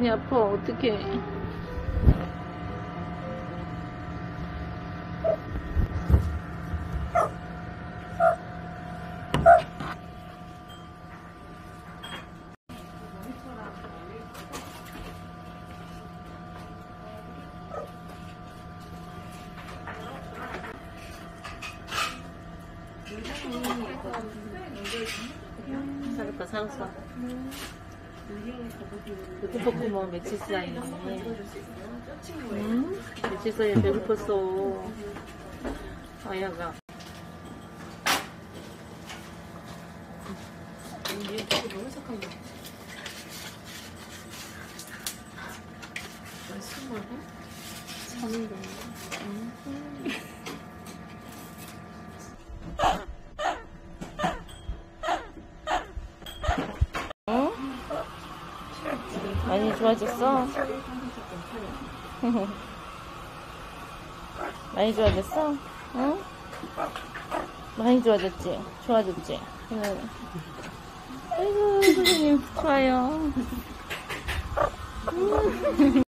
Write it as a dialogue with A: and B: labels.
A: 많이 아파. 어떡해. 살았다, 살았어. 배고팠구먼, 며칠 사이에. 응? 며칠 사이에 배고팠어. 아야가.
B: 너무 착한 거. 술 먹어? 잠이 더.
A: 어? 많이 좋아졌어? 많이 좋아졌어? 응? 많이 좋아졌지? 좋아졌지? 응. 아이고, 선생님, 좋아요.